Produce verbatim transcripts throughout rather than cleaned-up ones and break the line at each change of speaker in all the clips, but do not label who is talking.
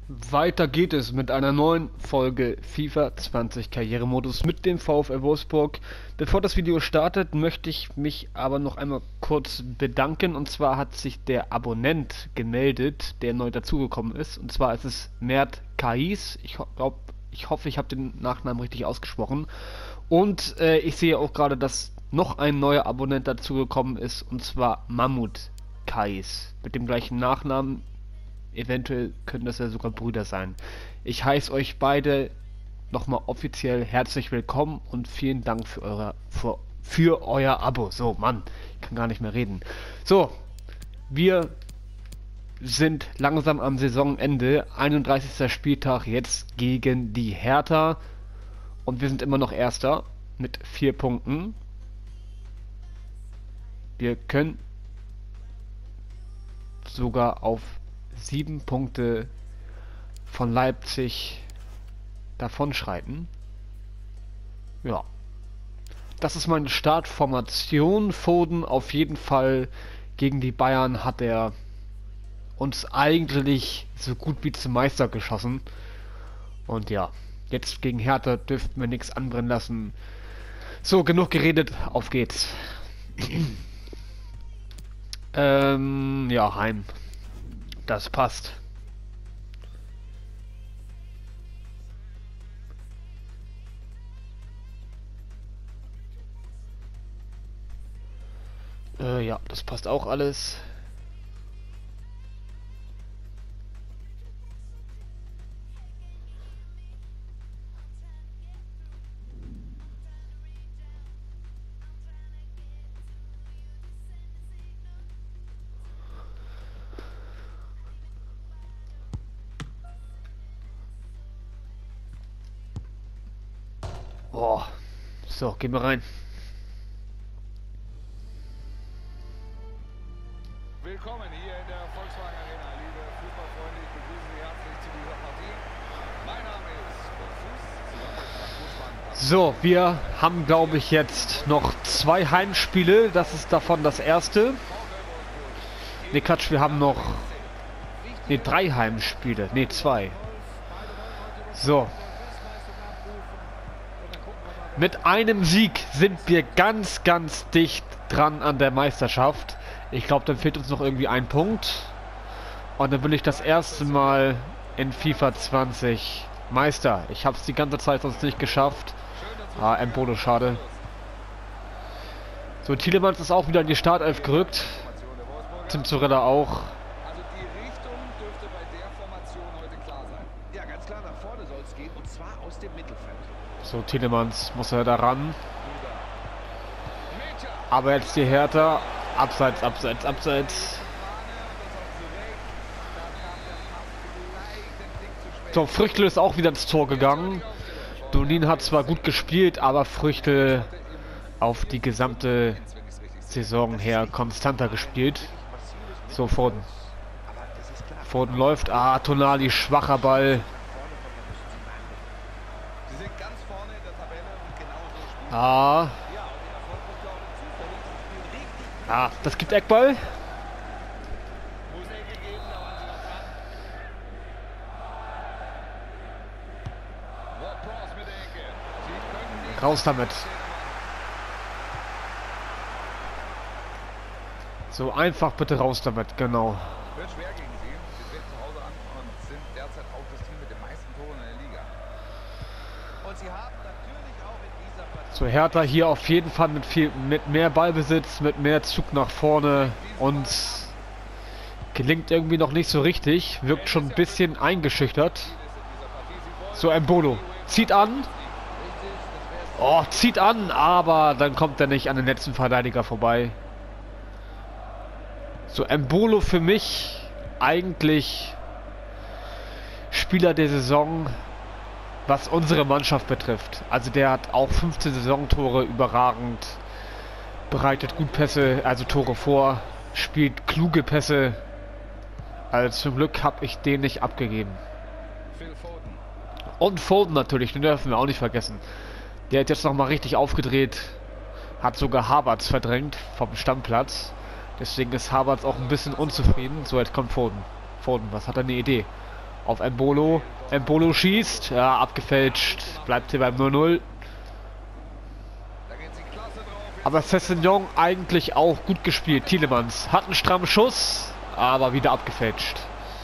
Weiter geht es mit einer neuen Folge FIFA zwanzig Karrieremodus mit dem VfL Wolfsburg. Bevor das Video startet, möchte ich mich aber noch einmal kurz bedanken. Und zwar hat sich der Abonnent gemeldet, der neu dazugekommen ist. Und zwar ist es Mert Kais. Ich, glaub, ich hoffe, ich habe den Nachnamen richtig ausgesprochen. Und äh, ich sehe auch gerade, dass noch ein neuer Abonnent dazugekommen ist. Und zwar Mammut Kais. Mit dem gleichen Nachnamen. Eventuell können das ja sogar Brüder sein. Ich heiße euch beide nochmal offiziell herzlich willkommen und vielen Dank für, eure, für, für euer Abo. So, Mann, ich kann gar nicht mehr reden. So, wir sind langsam am Saisonende. einunddreißigster Spieltag jetzt gegen die Hertha. Und wir sind immer noch Erster mit vier Punkten. Wir können sogar auf sieben Punkte von Leipzig davonschreiten. Ja. Das ist meine Startformation. Foden auf jeden Fall gegen die Bayern hat er uns eigentlich so gut wie zum Meister geschossen. Und ja, jetzt gegen Hertha dürften wir nichts anbrennen lassen. So, genug geredet, auf geht's. ähm, ja, heim. Das passt. Äh, ja, das passt auch alles. Boah. So, gehen wir rein.
Willkommen hier in der Volkswagen Arena, liebe Fußballfreunde. Ich begrüße Sie herzlich zu dieser Partie. Mein Name ist Fuß.
So, wir haben, glaube ich, jetzt noch zwei Heimspiele. Das ist davon das erste. Ne, Quatsch, wir haben noch ne, drei Heimspiele. Ne, zwei. So. Mit einem Sieg sind wir ganz, ganz dicht dran an der Meisterschaft. Ich glaube, dann fehlt uns noch irgendwie ein Punkt. Und dann will ich das erste Mal in FIFA zwanzig Meister. Ich habe es die ganze Zeit sonst nicht geschafft. Ah, Embolo, schade. So, Tielemans ist auch wieder in die Startelf gerückt. Tim Zorella auch.
Also die Richtung dürfte bei der Formation heute klar sein. Ja, ganz klar nach vorne soll es gehen und zwar aus dem Mittelfeld.
So, Tielemans muss er da ran. Aber jetzt die Hertha. Abseits, abseits, abseits. So, Früchtel ist auch wieder ins Tor gegangen. Donin hat zwar gut gespielt, aber Früchtel auf die gesamte Saison her konstanter gespielt. So, Foden. Foden läuft. Ah, Tonali, schwacher Ball. Ah. Ah, das gibt Eckball. Raus damit. So, einfach bitte raus damit, genau.
Wird schwer gegen sie. Sie treten zu Hause an und sind derzeit auch das Team mit den meisten Toren in der Liga. Und sie haben natürlich auch in dieser Partie...
So, Hertha hier auf jeden Fall mit viel, mit mehr Ballbesitz, mit mehr Zug nach vorne und gelingt irgendwie noch nicht so richtig. Wirkt schon ein bisschen eingeschüchtert. So, Embolo zieht an. Oh, zieht an, aber dann kommt er nicht an den letzten Verteidiger vorbei. So, Embolo für mich eigentlich Spieler der Saison, was unsere Mannschaft betrifft. Also der hat auch fünfzehn Saisontore, überragend, bereitet gut Pässe, also Tore vor, spielt kluge Pässe. Also zum Glück habe ich den nicht abgegeben. Und Foden natürlich, den dürfen wir auch nicht vergessen. Der hat jetzt nochmal richtig aufgedreht, hat sogar Havertz verdrängt vom Stammplatz. Deswegen ist Havertz auch ein bisschen unzufrieden. So, jetzt kommt Foden. Foden, was hat er eine Idee? Auf Embolo. Embolo schießt. Ja, abgefälscht. Bleibt hier beim null null. Aber Sessegnon eigentlich auch gut gespielt. Tielemans hat einen strammen Schuss, aber wieder abgefälscht.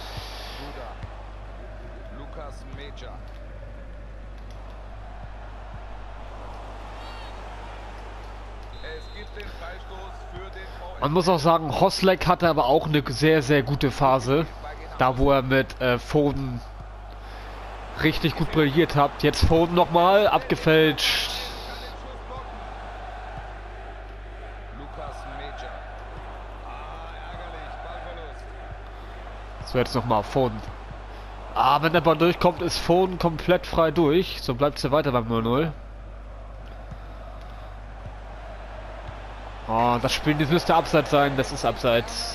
Lukas Meja. Es gibt den Freistoß für den VfL.
Man muss auch sagen, Hoslek hatte aber auch eine sehr, sehr gute Phase. Da, wo er mit äh, Foden richtig gut brilliert hat. Jetzt Foden nochmal, abgefälscht.
Lukas Meja. Ah, ärgerlich. Ballverlust.
So, jetzt nochmal Foden. Ah, wenn der Ball durchkommt, ist Foden komplett frei durch. So bleibt es weiter beim null null. Oh, das Spiel das müsste abseits sein. Das ist abseits.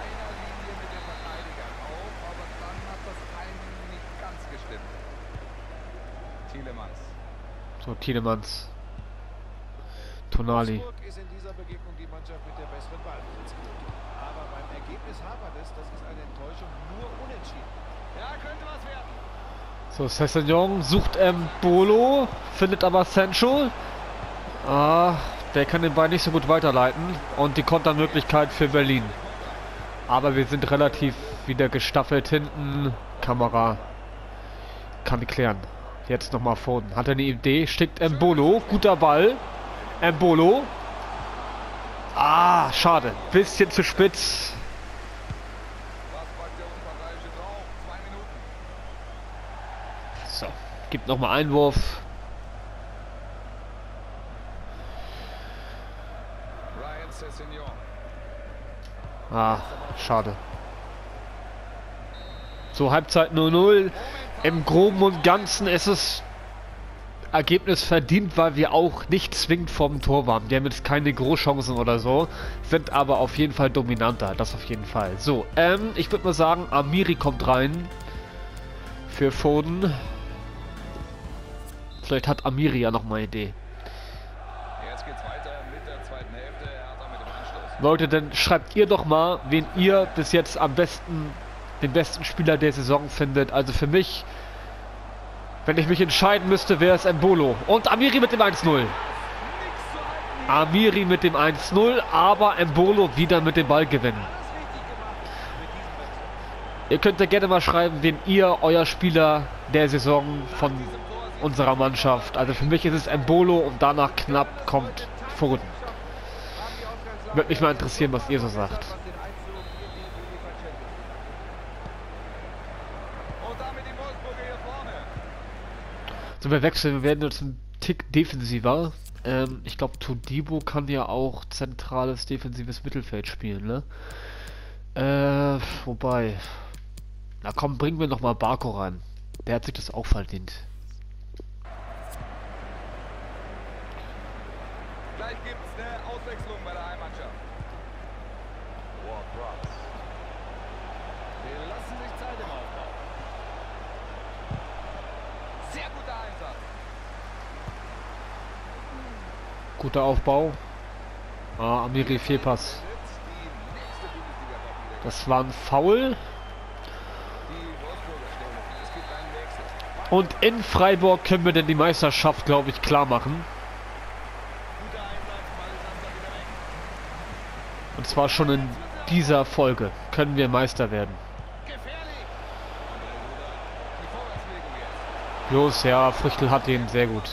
So, Tielemans. Tonali.
Wolfsburg ist in dieser Begegnung die Mannschaft mit der besseren Ballbesitzquote. Aber beim Ergebnis hapert es, das ist eine Enttäuschung, nur unentschieden.
Ja, könnte was werden.
So, Sessegnon sucht Embolo, findet aber Sancho. Ah, der kann den Ball nicht so gut weiterleiten. Und die Kontermöglichkeit für Berlin. Aber wir sind relativ wieder gestaffelt hinten. Kamera kann klären. Jetzt nochmal Foden. Hat er eine Idee? Schickt Embolo. Guter Ball. Embolo. Ah, schade. Bisschen zu spitz.
Was packt der Unparteiische drauf? Zwei Minuten.
So, gibt nochmal Einwurf.
Ryan Sessegnon.
Ah, schade. So, Halbzeit null null. Im Groben und Ganzen ist es Ergebnis verdient, weil wir auch nicht zwingend vorm Tor waren. Wir haben jetzt keine Großchancen oder so, sind aber auf jeden Fall dominanter, das auf jeden Fall. So, ähm, ich würde mal sagen, Amiri kommt rein für Foden. Vielleicht hat Amiri ja noch mal eine Idee.
Jetzt geht's weiter mit der zweiten Hälfte. Hertha mit dem Anstoß.
Leute, dann schreibt ihr doch mal, wen ihr bis jetzt am besten, den besten Spieler der Saison findet. Also für mich, wenn ich mich entscheiden müsste, wäre es Embolo. Und Amiri mit dem eins null. Amiri mit dem eins null, aber Embolo wieder mit dem Ball gewinnen. Ihr könnt ja gerne mal schreiben, wen ihr, euer Spieler der Saison von unserer Mannschaft. Also für mich ist es Embolo und danach knapp kommt Foden. Würde mich mal interessieren, was ihr so sagt.
Und damit die Wolfsburger hier vorne.
So, wir wechseln, wir werden jetzt einen Tick defensiver. Ähm, ich glaube, Todibo kann ja auch zentrales defensives Mittelfeld spielen, ne? Äh, wobei. Na komm, bringen wir noch mal Barco rein. Der hat sich das auch verdient.
Gleich gibt's eine Auswechslung bei der Heimmannschaft. Ward-Prowse.
Wir lassen sich Zeit im Aufbau.
Sehr guter Einsatz.
Guter Aufbau. Ah, Amiri Fehlpass.
Jetzt die nächste Bundesliga-Partie.
Das war ein Foul.
Die Wolfsburger stellen um. Es gibt einen Wechsel.
Und in Freiburg können wir denn die Meisterschaft, glaube ich, klar machen.
Guter Einsatz, Ball ist dann wieder weg.
Und zwar schon in dieser Folge können wir Meister werden.
Gefährlich. André Duda. Die Vorwärtsbewegung jetzt.
Los, ja, Früchtel hat den sehr gut.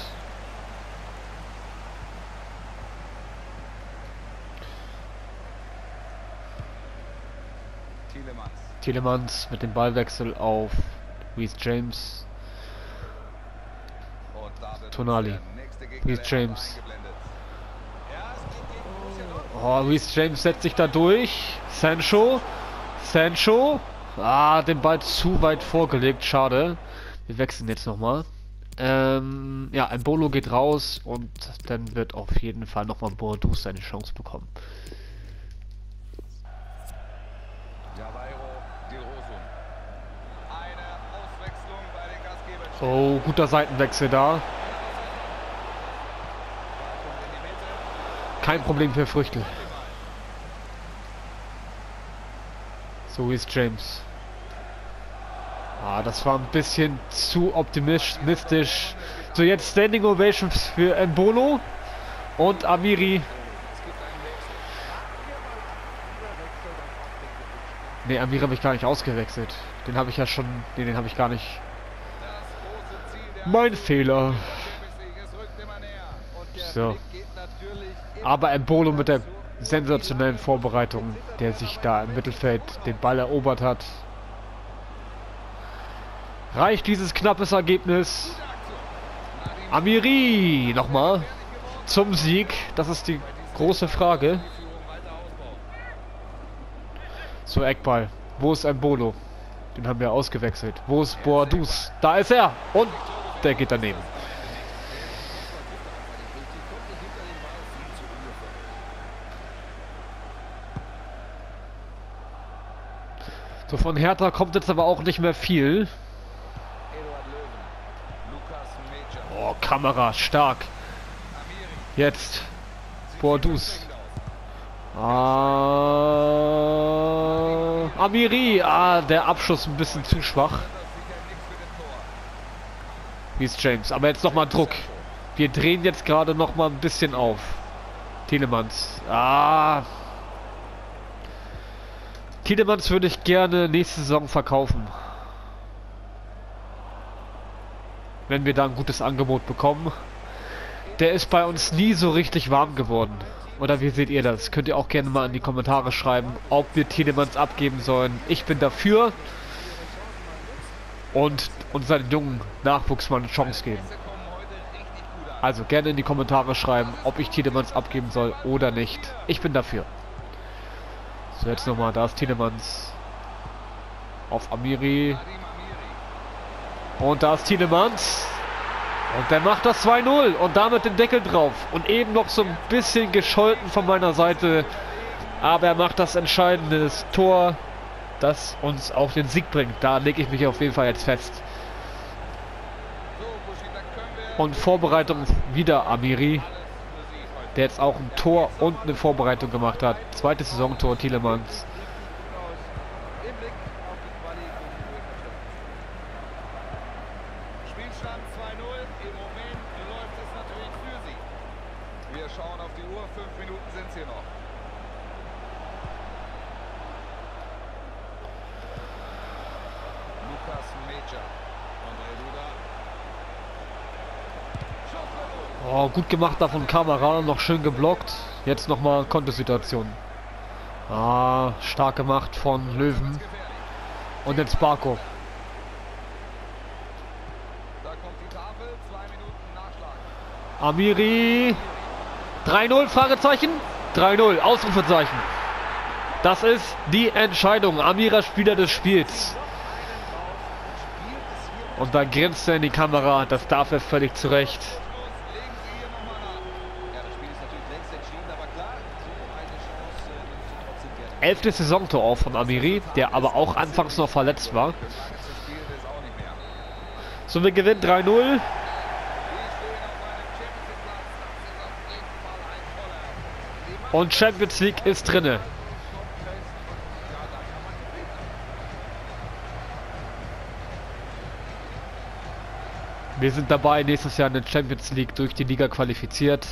Tielemans.
Tielemans mit dem Ballwechsel auf Reece James.
Und da wird
Tonali.
der nächste Gegner
Reece
der Hertha
James.
eingeblendet. Ja, es geht gegen Borussia Dortmund.
Oh, Reece James setzt sich da durch. Sancho. Sancho. Ah, den Ball zu weit vorgelegt. Schade. Wir wechseln jetzt nochmal. Ähm, ja, Embolo geht raus und dann wird auf jeden Fall nochmal Boadu seine Chance bekommen.
Javairo Dilrosun. Eine Auswechslung bei den Gastgebern.
Oh, guter Seitenwechsel da.
Ball kommt in die Mitte.
Kein Problem für Früchtel. So ist James. Ah, das war ein bisschen zu optimistisch. So, jetzt Standing Ovations für Embolo und Amiri. Ne, Amiri habe ich gar nicht ausgewechselt. Den habe ich ja schon... Ne, den habe ich gar nicht... Mein Fehler. So. Aber Embolo mit der sensationellen Vorbereitung, der sich da im Mittelfeld den Ball erobert hat. Reicht dieses knappes Ergebnis? Amiri nochmal zum Sieg. Das ist die große Frage. So, Eckball. Wo ist Embolo? Den haben wir ausgewechselt. Wo ist Boadus? Da ist er! Und der geht daneben. So, von Hertha kommt jetzt aber auch nicht mehr viel. Oh, Kamera, stark. Jetzt. Boadus. Ah, Amiri. Ah, der Abschluss ein bisschen zu schwach. Wie ist James? Aber jetzt nochmal Druck. Wir drehen jetzt gerade nochmal ein bisschen auf. Tielemans. Ah. Tielemans würde ich gerne nächste Saison verkaufen. Wenn wir da ein gutes Angebot bekommen. Der ist bei uns nie so richtig warm geworden. Oder wie seht ihr das? Könnt ihr auch gerne mal in die Kommentare schreiben, ob wir Tielemans abgeben sollen. Ich bin dafür. Und unseren jungen Nachwuchsmann eine Chance geben. Also gerne in die Kommentare schreiben, ob ich Tielemans abgeben soll oder nicht. Ich bin dafür. So, jetzt nochmal, da ist Tielemans. Auf Amiri. Und da ist Tielemans. Und der macht das zwei null. Und damit den Deckel drauf. Und eben noch so ein bisschen gescholten von meiner Seite. Aber er macht das entscheidende Tor, das uns auch den Sieg bringt. Da lege ich mich auf jeden Fall jetzt fest. Und Vorbereitung wieder Amiri. Der jetzt auch ein Tor und eine Vorbereitung gemacht hat. Zweites Saisontor Tielemans.
Spielstand zwei null. Im Moment läuft es natürlich für sie. Wir schauen auf die Uhr. Fünf Minuten sind es hier noch. Lucas Mecha.
Oh, gut gemacht da von Kamera, noch schön geblockt. Jetzt nochmal Kontosituation. Ah, stark gemacht von Löwen. Und jetzt Barco.
Da kommt die Tafel, zwei Minuten Nachschlag.
Amiri. drei null, Fragezeichen. drei null, Ausrufezeichen. Das ist die Entscheidung. Amira Spieler des Spiels. Und da grinst er in die Kamera. Das darf er völlig zurecht. Elftes Saisontor auch von Amiri, der aber auch anfangs noch verletzt war. So, wir gewinnen drei null. Und Champions League ist drinne. Wir sind dabei, nächstes Jahr in der Champions League durch die Liga qualifiziert.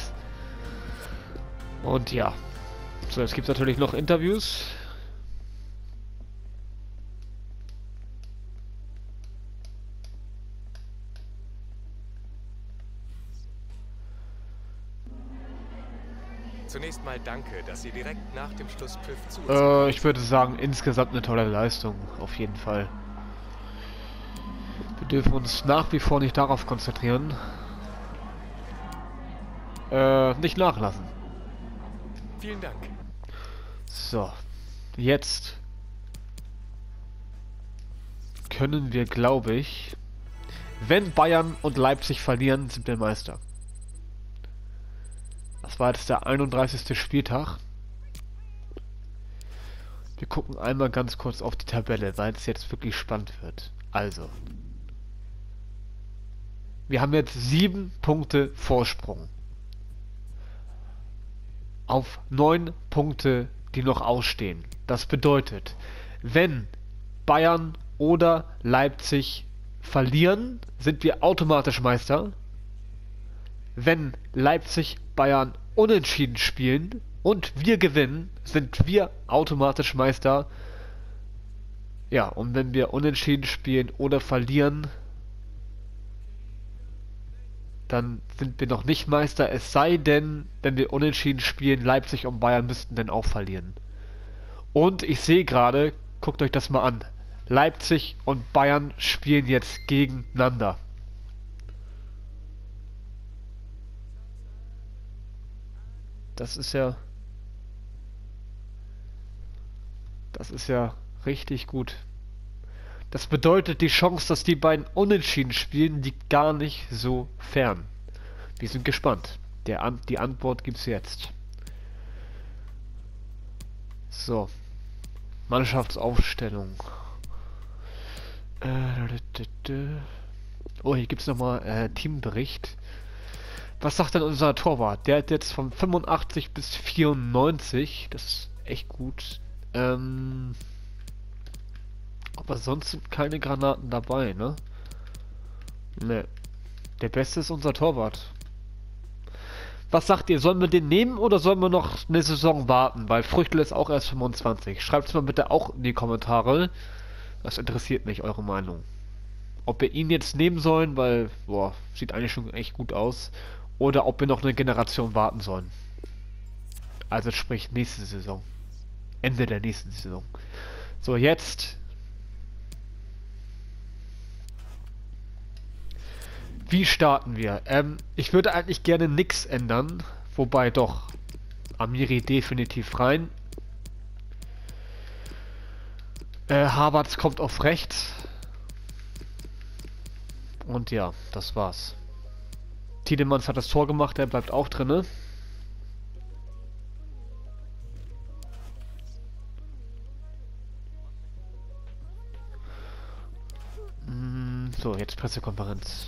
Und ja. So, jetzt gibt es natürlich noch Interviews.
Zunächst mal danke, dass Sie direkt nach dem Schlusspfiff zu uns
Äh, ich würde sagen, insgesamt eine tolle Leistung, auf jeden Fall. Wir dürfen uns nach wie vor nicht darauf konzentrieren. Äh, nicht nachlassen.
Vielen Dank.
So, jetzt können wir, glaube ich, wenn Bayern und Leipzig verlieren, sind wir Meister. Das war jetzt der einunddreißigste Spieltag. Wir gucken einmal ganz kurz auf die Tabelle, weil es jetzt wirklich spannend wird. Also, wir haben jetzt sieben Punkte Vorsprung auf neun Punkte, die noch ausstehen. Das bedeutet, wenn Bayern oder Leipzig verlieren, sind wir automatisch Meister. Wenn Leipzig, Bayern unentschieden spielen und wir gewinnen, sind wir automatisch Meister. Ja, und wenn wir unentschieden spielen oder verlieren, dann sind wir noch nicht Meister, es sei denn, wenn wir unentschieden spielen, Leipzig und Bayern müssten dann auch verlieren. Und ich sehe gerade, guckt euch das mal an, Leipzig und Bayern spielen jetzt gegeneinander. Das ist ja... Das ist ja richtig gut. Das bedeutet, die Chance, dass die beiden unentschieden spielen, liegt gar nicht so fern. Wir sind gespannt. Der An die Antwort gibt's jetzt. So. Mannschaftsaufstellung. Oh, hier gibt's nochmal äh, Teambericht. Was sagt denn unser Torwart? Der hat jetzt von fünfundachtzig bis vierundneunzig. Das ist echt gut. Ähm... Aber sonst sind keine Granaten dabei, ne? Ne. Der Beste ist unser Torwart. Was sagt ihr? Sollen wir den nehmen oder sollen wir noch eine Saison warten? Weil Früchtel ist auch erst fünfundzwanzig. Schreibt es mal bitte auch in die Kommentare. Das interessiert mich, eure Meinung. Ob wir ihn jetzt nehmen sollen, weil, boah, sieht eigentlich schon echt gut aus. Oder ob wir noch eine Generation warten sollen. Also sprich nächste Saison. Ende der nächsten Saison. So, jetzt... Wie starten wir? Ähm, ich würde eigentlich gerne nichts ändern. Wobei doch. Amiri definitiv rein. Äh, Havertz kommt auf rechts. Und ja, das war's. Tiedemanns hat das Tor gemacht, der bleibt auch drinne. So, jetzt Pressekonferenz.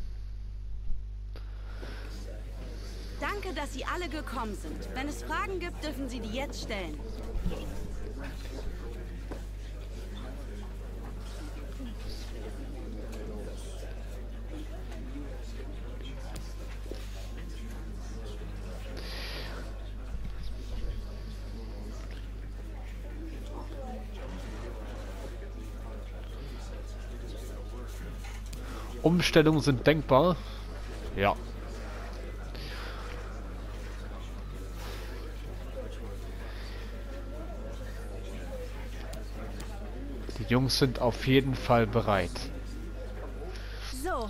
Danke, dass Sie alle gekommen sind. Wenn es Fragen gibt, dürfen Sie die jetzt stellen.
Umstellungen sind denkbar. Ja. Die Jungs sind auf jeden Fall bereit.
So.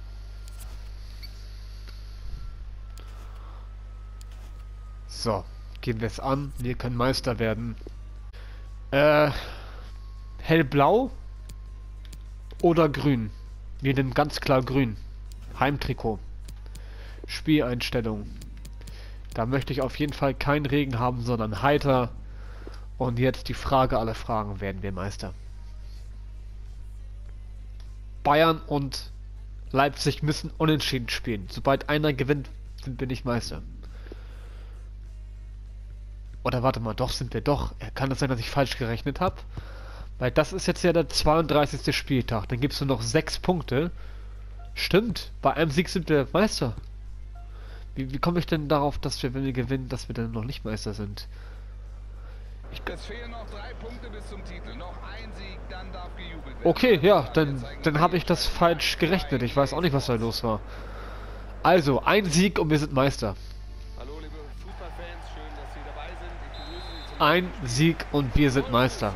So, gehen wir es an. Wir können Meister werden. Äh, hellblau oder grün? Wir nehmen ganz klar grün. Heimtrikot. Spieleinstellung. Da möchte ich auf jeden Fall keinen Regen haben, sondern heiter. Und jetzt die Frage aller Fragen: Werden wir Meister? Bayern und Leipzig müssen unentschieden spielen. Sobald einer gewinnt, sind wir nicht Meister. Oder warte mal, doch sind wir doch. Kann es sein, dass ich falsch gerechnet habe? Weil das ist jetzt ja der zweiunddreißigste Spieltag. Dann gibst du noch sechs Punkte. Stimmt, bei einem Sieg sind wir Meister. Wie, wie komme ich denn darauf, dass wir, wenn wir gewinnen, dass wir dann noch nicht Meister sind?
Ich es fehlen noch drei Punkte bis zum Titel. Noch ein Sieg, dann darf gejubelt werden.
Okay, ja, dann, dann habe ich das falsch gerechnet. Ich weiß auch nicht, was da los war. Also, ein Sieg und wir sind Meister.
Hallo liebe Fußballfans, schön, dass Sie dabei sind. Ich begrüße Sie zum
Ein Sieg und wir sind Meister.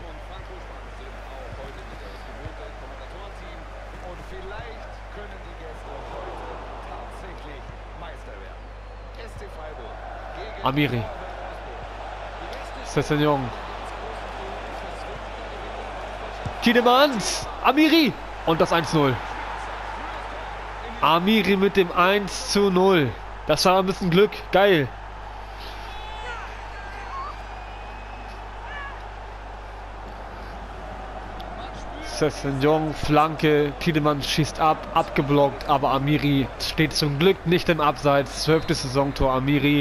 Und vielleicht können die Gäste heute tatsächlich Meister werden. S C Freiburg gegen
Amiri. Sessegnon. Tiedemanns. Amiri. Und das eins null. Amiri mit dem eins zu null. Das war ein bisschen Glück. Geil. Sessegnon, Flanke. Tiedemanns schießt ab. Abgeblockt. Aber Amiri steht zum Glück nicht im Abseits. Zwölftes Saisontor Amiri.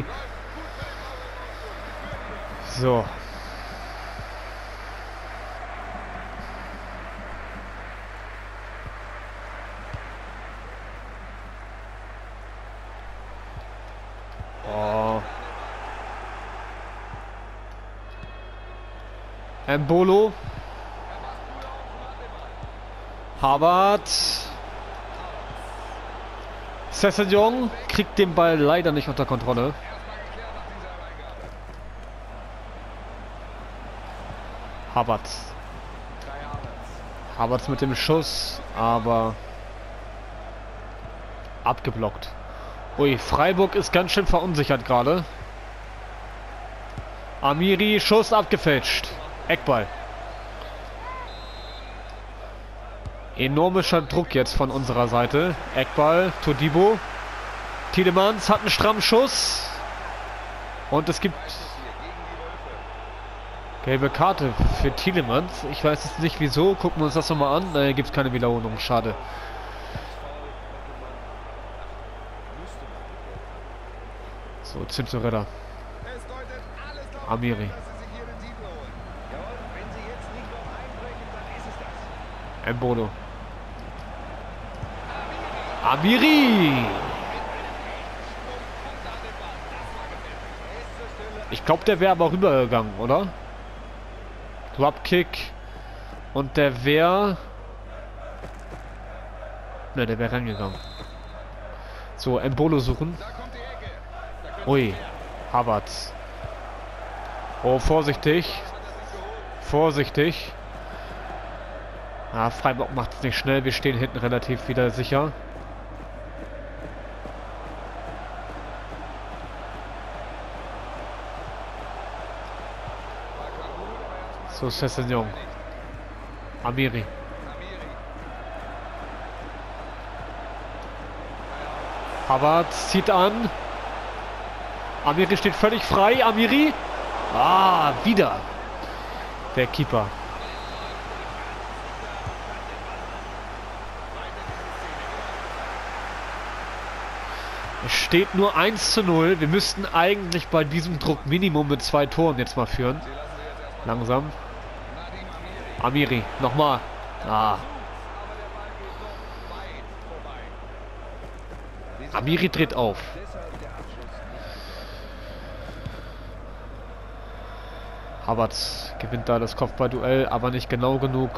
So. Embolo. Havertz. Sessegnon kriegt den Ball leider nicht unter Kontrolle. Havertz. Havertz mit dem Schuss, aber abgeblockt. Ui, Freiburg ist ganz schön verunsichert gerade. Amiri, Schuss abgefälscht. Eckball. Enormischer Druck jetzt von unserer Seite. Eckball, Todibo. Tielemans hat einen strammen Schuss. Und es gibt gelbe Karte für Tielemans. Ich weiß jetzt nicht wieso. Gucken wir uns das nochmal an. Da gibt es keine Wiederholung. Schade. So, Zinzurella. Amiri. Embolo. Amiri! Ich glaube, der wäre aber rübergegangen, oder? Dropkick. Und der wäre... Ne, der wäre reingegangen. So, Embolo suchen. Ui, Havertz. Oh, vorsichtig. Vorsichtig. Ah, Freiburg macht es nicht schnell. Wir stehen hinten relativ wieder sicher. So, Sessegnon. Amiri. Havertz zieht an. Amiri steht völlig frei. Amiri. Ah, wieder. Der Keeper. Es steht nur eins zu null. Wir müssten eigentlich bei diesem Druck Minimum mit zwei Toren jetzt mal führen. Langsam. Amiri, nochmal. Ah. Amiri dreht auf. Havertz gewinnt da das Kopfballduell, aber nicht genau genug.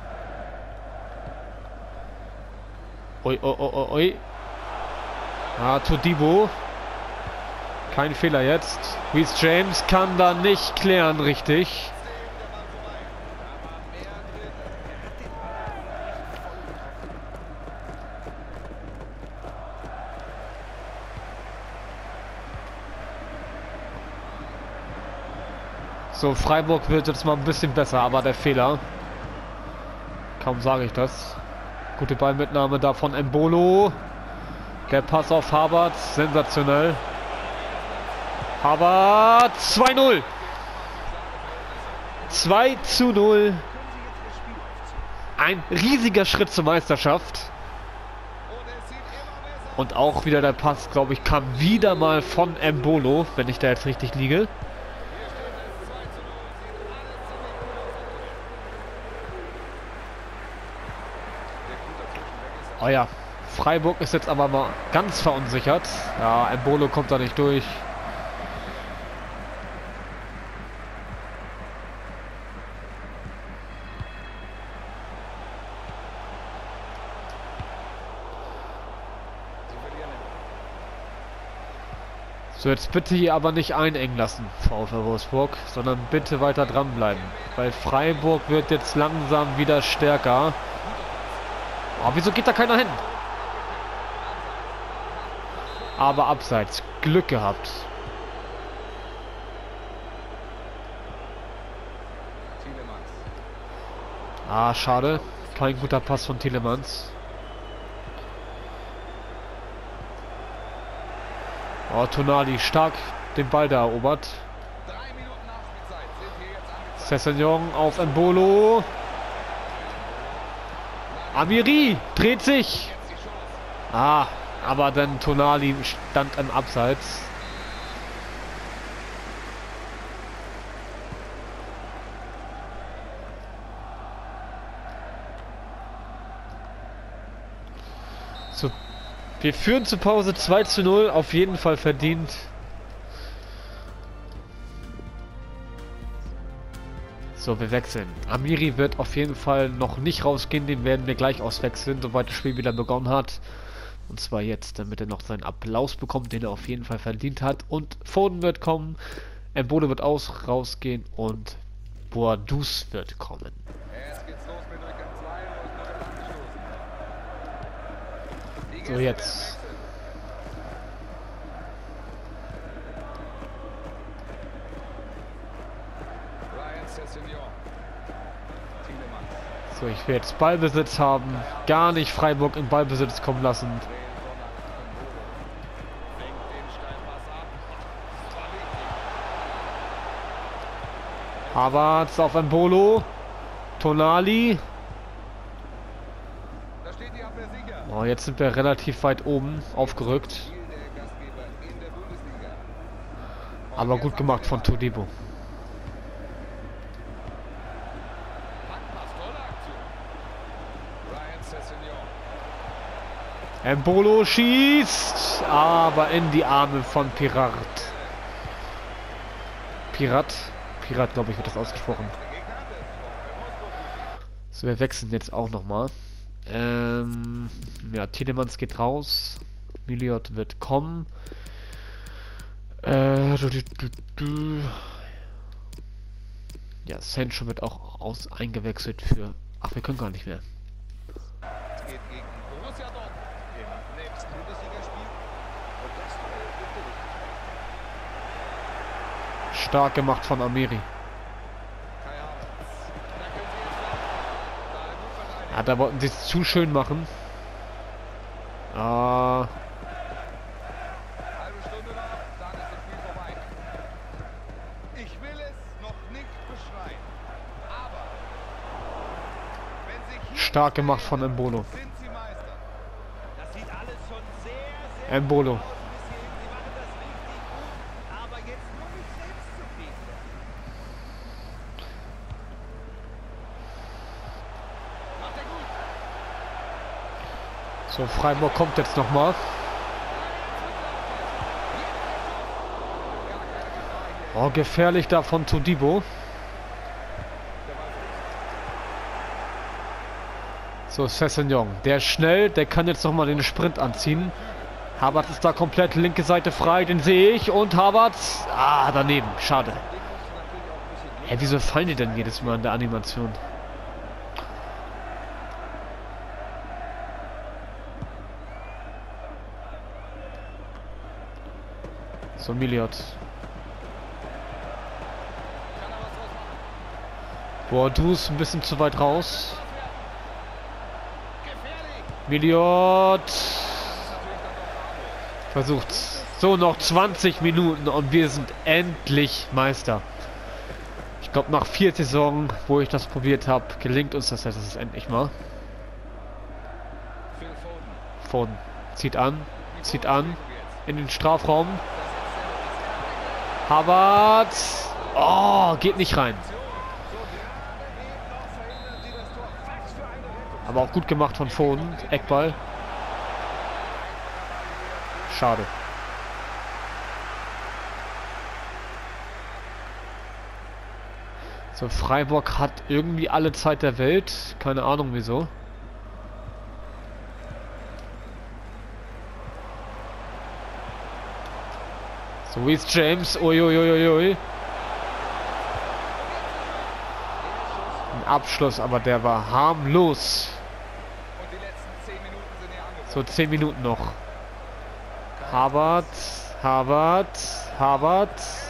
Ui, ui, ui, ui. Ah, Todibo. Kein Fehler jetzt. Reece James kann da nicht klären, richtig. So, Freiburg wird jetzt mal ein bisschen besser, aber der Fehler. Kaum sage ich das. Gute Ballmitnahme da von Embolo. Der Pass auf Havertz, sensationell. Havertz, zwei null. zwei zu null. Ein riesiger Schritt zur Meisterschaft. Und auch wieder der Pass, glaube ich, kam wieder mal von Embolo, wenn ich da jetzt richtig liege. Oh ja, Freiburg ist jetzt aber mal ganz verunsichert. Ja, Embolo kommt da nicht durch. So, jetzt bitte hier aber nicht einengen lassen, VfL Wolfsburg, sondern bitte weiter dranbleiben. Weil Freiburg wird jetzt langsam wieder stärker. Oh, wieso geht da keiner hin? Aber abseits. Glück gehabt. Ah, schade. Kein guter Pass von Tielemans. Oh, Tonali stark den Ball da erobert. Sessegnon auf Embolo. Amiri dreht sich. Ah, aber dann Tonali stand im Abseits. So, wir führen zur Pause zwei zu null, auf jeden Fall verdient. So, wir wechseln. Amiri wird auf jeden Fall noch nicht rausgehen, den werden wir gleich auswechseln, sobald das Spiel wieder begonnen hat. Und zwar jetzt, damit er noch seinen Applaus bekommt, den er auf jeden Fall verdient hat. Und Foden wird kommen, Embolo wird aus, rausgehen und Boadus wird kommen.
Jetzt geht's los mit Rückgang zwei und neu angestoßen.
So, jetzt.
Ryan Sessegnon. Tielemans.
So, ich will jetzt Ballbesitz haben. Gar nicht Freiburg in Ballbesitz kommen lassen.
Fängt den Steilpass ab. Das war wichtig.
Havertz auf Embolo. Tonali.
Da steht die Abwehr sicher.
Oh, jetzt sind wir relativ weit oben aufgerückt.
Spiel der Gastgeber in der Bundesliga.
Aber gut gemacht von Todibo.
Packpass, tolle Aktion.
Ryan Sessegnon.
Embolo schießt, aber in die Arme von Pirat. Pirat? Pirat, glaube ich, wird das ausgesprochen. So, wir wechseln jetzt auch nochmal. Ähm, ja, Tielemans geht raus. Miliot wird kommen. Äh, du, du, du, du. Ja, Sancho wird auch aus eingewechselt für... Ach, wir können gar nicht mehr.
Es geht gegen Borussia Dortmund im nächsten Bundesligaspiel. Und das Duell dürfte wichtig.
Stark gemacht von Amiri.
Kai Havertz.
Da können sie jetzt laufen.
Da gut verteidigt.
Ja, da wollten sie es zu schön machen. Ah,
Halbe Stunde noch, dann ist das Spiel vorbei. Ich will es noch nicht beschreiben. Aber wenn sich hier
stark gemacht von Embolo.
sind sie Meister.
Das sieht alles schon sehr, sehr
Embolo.
gut aus bis hierhin. Sie machen das richtig gut, aber jetzt nur nicht selbst zufrieden werden.
Macht er gut.
So, Freiburg kommt jetzt nochmal. Oh, gefährlich da von Todibo. So, Sessegnon. Der ist schnell, der kann jetzt nochmal den Sprint anziehen. Havertz ist da komplett linke Seite frei, den sehe ich. Und Havertz. Ah, daneben. Schade. Hä, wieso fallen die denn jedes Mal in der Animation? So, Miliot.
Kann er was draus machen.
Boadus ein bisschen zu weit raus.
Gefährlich.
Miliot versucht. So, noch zwanzig Minuten und wir sind endlich Meister. Ich glaube, nach vier Saisonen, wo ich das probiert habe, gelingt uns das jetzt endlich mal.
Phil Foden.
Foden zieht an, zieht an, in den Strafraum. Havertz. Oh, geht nicht rein. Aber auch gut gemacht von Foden. Eckball. Schade. So, Freiburg hat irgendwie alle Zeit der Welt. Keine Ahnung wieso. So, wie ist James? Uiuiuiui. Ein Abschluss, aber der war harmlos.
Und die letzten zehn Minuten sind hier angekommen.
So, zehn Minuten noch. Havertz, Havertz, Havertz.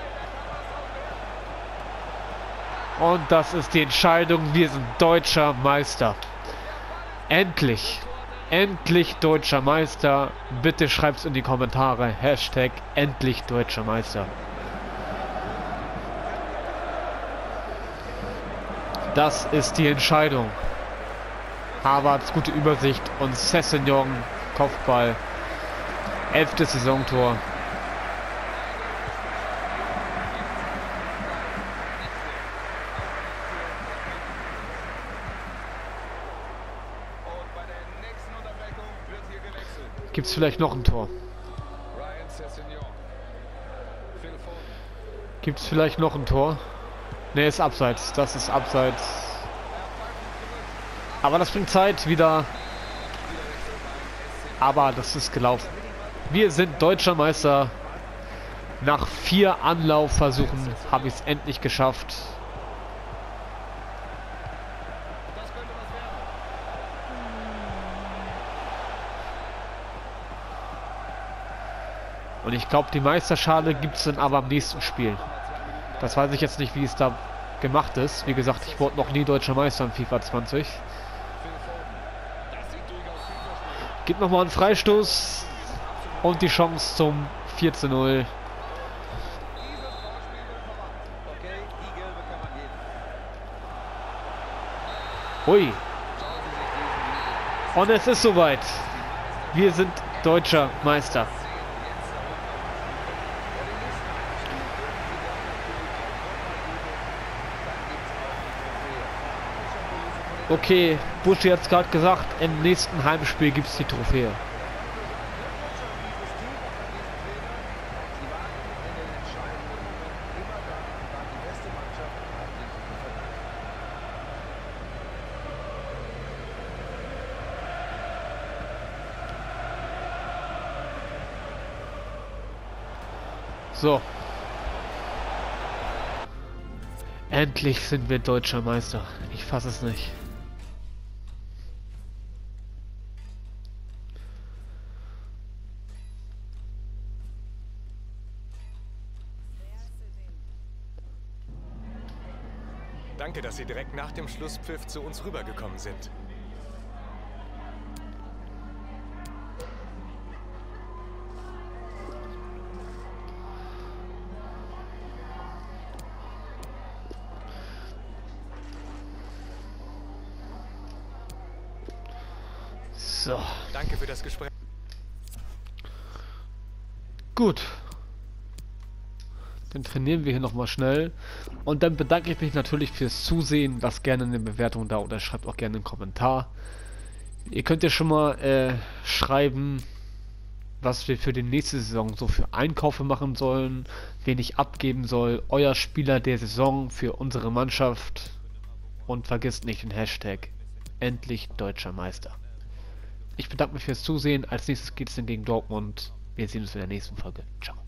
Und das ist die Entscheidung. Wir sind deutscher Meister. Endlich. Endlich deutscher Meister. Bitte schreibt's in die Kommentare. Hashtag endlich deutscher Meister. Das ist die Entscheidung. Havertz, gute Übersicht und Sessegnon, Kopfball. Elftes Saisontor.
Und bei der nächsten Unterbrechung wird hier gewechselt.
Gibt's vielleicht noch ein Tor?
Ryan Sessegnon. Phil Foden.
Gibt's vielleicht noch ein Tor? Ne, ist abseits. Das ist abseits. Aber das bringt Zeit wieder. Aber das ist gelaufen. Wir sind deutscher Meister. Nach vier Anlaufversuchen habe ich es endlich geschafft. Und ich glaube, die Meisterschale gibt es dann aber im nächsten Spiel. Das weiß ich jetzt nicht, wie es da gemacht ist. Wie gesagt, ich wurde noch nie deutscher Meister in FIFA zwanzig. Gibt nochmal einen Freistoß und die Chance zum vier zu null. Hui. Und es ist soweit. Wir sind deutscher Meister. Okay, Buschi hat es gerade gesagt, im nächsten Heimspiel gibt es die Trophäe. So. Endlich sind wir deutscher Meister. Ich fasse es nicht.
Danke, dass Sie direkt nach dem Schlusspfiff zu uns rübergekommen sind.
So.
Danke für das Gespräch.
Gut. Dann trainieren wir hier nochmal schnell. Und dann bedanke ich mich natürlich fürs Zusehen. Lasst gerne eine Bewertung da oder schreibt auch gerne einen Kommentar. Ihr könnt ja schon mal äh, schreiben, was wir für die nächste Saison so für Einkäufe machen sollen, wen ich abgeben soll, euer Spieler der Saison für unsere Mannschaft. Und vergisst nicht den Hashtag endlich deutscher Meister. Ich bedanke mich fürs Zusehen. Als nächstes geht es dann gegen Dortmund. Wir sehen uns in der nächsten Folge. Ciao.